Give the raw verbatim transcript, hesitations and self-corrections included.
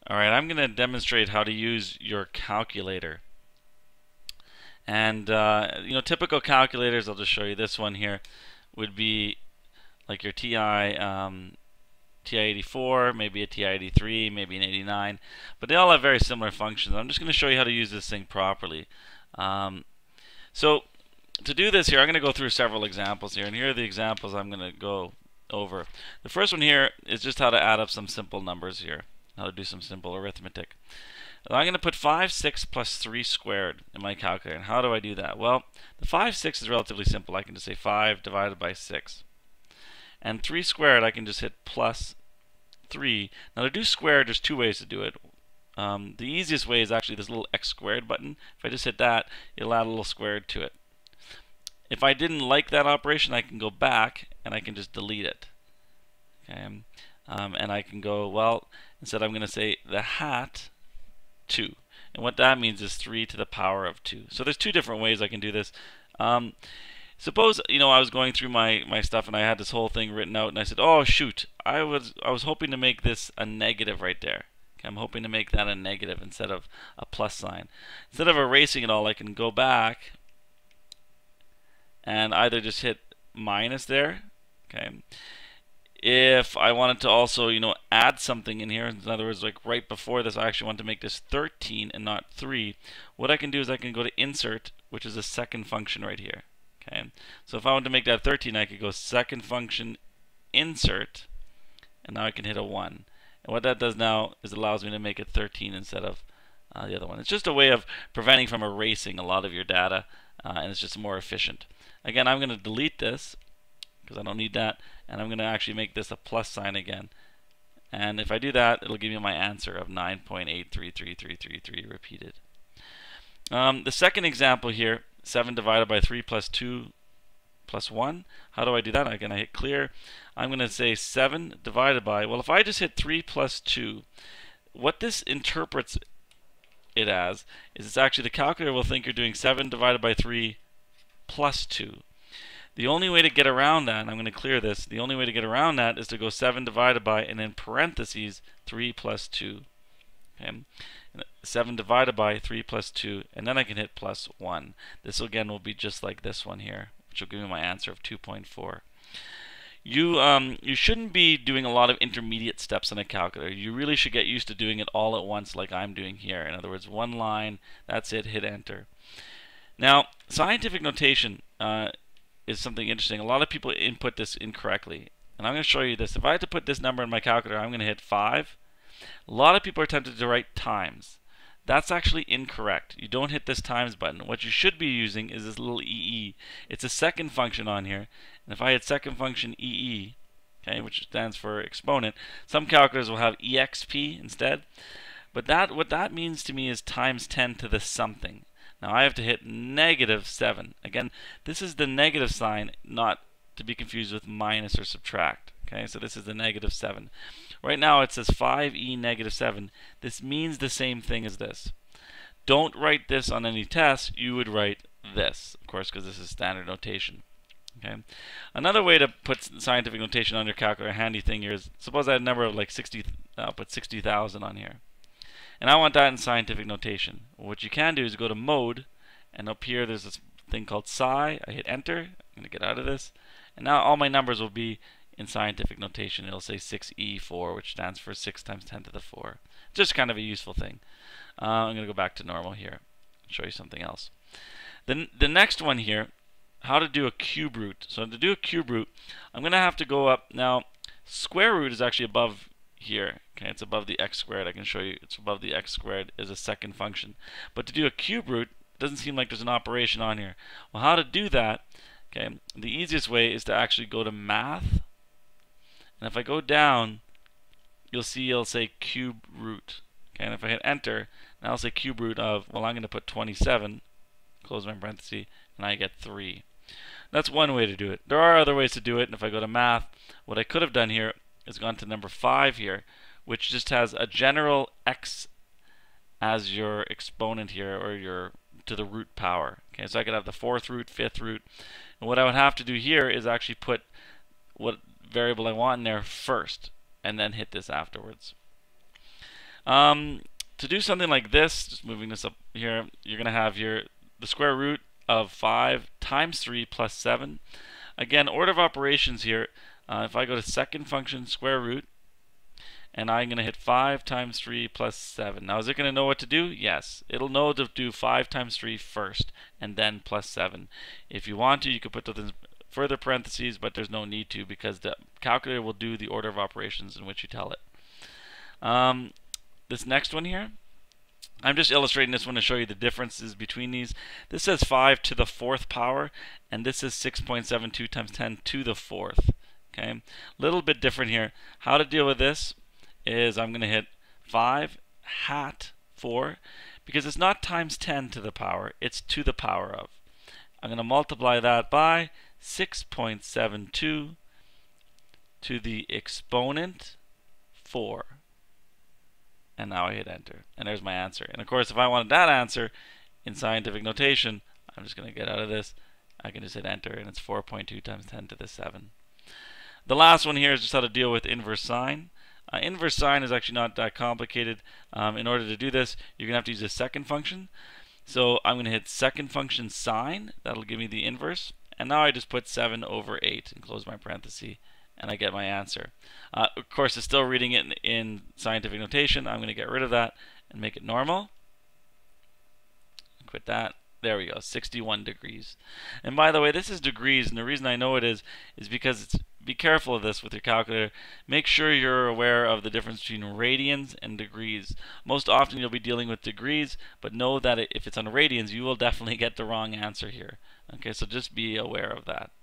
Alright, I'm going to demonstrate how to use your calculator. And, uh, you know, typical calculators, I'll just show you this one here, would be like your T I, um, T I eighty-four, maybe a T I eighty-three, maybe an eighty-nine, but they all have very similar functions. I'm just going to show you how to use this thing properly. Um, so, to do this here, I'm going to go through several examples here, and here are the examples I'm going to go over. The first one here is just how to add up some simple numbers here, how to do some simple arithmetic. I'm going to put five, six plus three squared in my calculator. And how do I do that? Well, the five, six is relatively simple. I can just say five divided by six. And three squared, I can just hit plus three. Now to do squared, there's two ways to do it. Um, the easiest way is actually this little x squared button. If I just hit that, it'll add a little squared to it. If I didn't like that operation, I can go back and I can just delete it. Okay, um, and I can go, well, instead I'm going to say the hat two. And what that means is three to the power of two. So there's two different ways I can do this. Um, suppose, you know, I was going through my, my stuff and I had this whole thing written out and I said, oh shoot, I was I was hoping to make this a negative right there. Okay, I'm hoping to make that a negative instead of a plus sign. Instead of erasing it all, I can go back and either just hit minus there. Okay. If I wanted to also, you know, add something in here, in other words, like right before this, I actually want to make this thirteen and not three. What I can do is I can go to insert, which is a second function right here. Okay, so if I want to make that thirteen, I could go second function, insert, and now I can hit a one. And what that does now is it allows me to make it thirteen instead of uh, the other one. It's just a way of preventing from erasing a lot of your data, uh, and it's just more efficient. Again, I'm going to delete this because I don't need that, and I'm going to actually make this a plus sign again. And if I do that, it'll give me my answer of nine point eight three three three three three repeated. Um, the second example here, seven divided by three plus two plus one. How do I do that? Again, I hit clear. I'm going to say seven divided by, well, if I just hit three plus two, what this interprets it as is it's actually the calculator will think you're doing seven divided by three plus two. The only way to get around that, and I'm going to clear this, the only way to get around that is to go seven divided by, and in parentheses, three plus two. Okay? seven divided by three plus two, and then I can hit plus one. This again will be just like this one here, which will give me my answer of two point four. You, um, you shouldn't be doing a lot of intermediate steps in a calculator. You really should get used to doing it all at once like I'm doing here. In other words, one line, that's it, hit enter. Now, scientific notation uh, is something interesting. A lot of people input this incorrectly. And I'm going to show you this. If I had to put this number in my calculator, I'm going to hit five. A lot of people are tempted to write times. That's actually incorrect. You don't hit this times button. What you should be using is this little E E. It's a second function on here. And if I hit second function E E, okay, which stands for exponent, some calculators will have E X P instead. But that what that means to me is times ten to the something. Now I have to hit negative seven. Again, this is the negative sign, not to be confused with minus or subtract. Okay, so this is the negative seven. Right now it says five e negative seven. This means the same thing as this. Don't write this on any test. You would write this, of course, because this is standard notation. Okay. Another way to put scientific notation on your calculator, a handy thing here is, suppose I had a number of like sixty, I'll put sixty thousand on here. And I want that in scientific notation. What you can do is go to mode, and up here there's this thing called psi. I hit enter. I'm going to get out of this. And now all my numbers will be in scientific notation. It'll say six e four, which stands for six times ten to the four. Just kind of a useful thing. Uh, I'm going to go back to normal here and show you something else. Then the next one here, how to do a cube root. So to do a cube root, I'm going to have to go up. Now, square root is actually above here. Okay, it's above the x squared. I can show you it's above the x squared is a second function. But to do a cube root, it doesn't seem like there's an operation on here. Well, how to do that? Okay, the easiest way is to actually go to math. And if I go down, you'll see it'll say cube root. Okay, and if I hit enter, now I'll say cube root of, well, I'm going to put twenty-seven, close my parenthesis, and I get three. That's one way to do it. There are other ways to do it, and if I go to math, what I could have done here is gone to number five here, which just has a general x as your exponent here, or your to the root power. Okay, so I could have the fourth root, fifth root, and what I would have to do here is actually put what variable I want in there first, and then hit this afterwards. Um, to do something like this, just moving this up here, you're going to have your the square root of five times three plus seven. Again, order of operations here, uh, if I go to second function square root, and I'm going to hit five times three plus seven. Now, is it going to know what to do? Yes. It'll know to do five times three first, and then plus seven. If you want to, you could put those in further parentheses, but there's no need to because the calculator will do the order of operations in which you tell it. Um, this next one here, I'm just illustrating this one to show you the differences between these. This says five to the fourth power, and this is six point seven two times ten to the fourth. Okay, a little bit different here. How to deal with this is I'm going to hit five hat four, because it's not times ten to the power, it's to the power of. I'm going to multiply that by six point seven two to the exponent four. And now I hit enter, and there's my answer. And of course, if I wanted that answer in scientific notation, I'm just going to get out of this. I can just hit enter, and it's four point two times ten to the seven. The last one here is just how to deal with inverse sine. Uh, inverse sine is actually not that complicated. Um, in order to do this, you're going to have to use a second function. So I'm going to hit second function sine. That'll give me the inverse. And now I just put seven over eight and close my parenthesis, and I get my answer. Uh, of course, it's still reading it in, in scientific notation. I'm going to get rid of that and make it normal. Quit that. There we go, sixty-one degrees. And by the way, this is degrees, and the reason I know it is is because it's, be careful of this with your calculator. Make sure you're aware of the difference between radians and degrees. Most often you'll be dealing with degrees, but know that if it's on radians, you will definitely get the wrong answer here. Okay, so just be aware of that.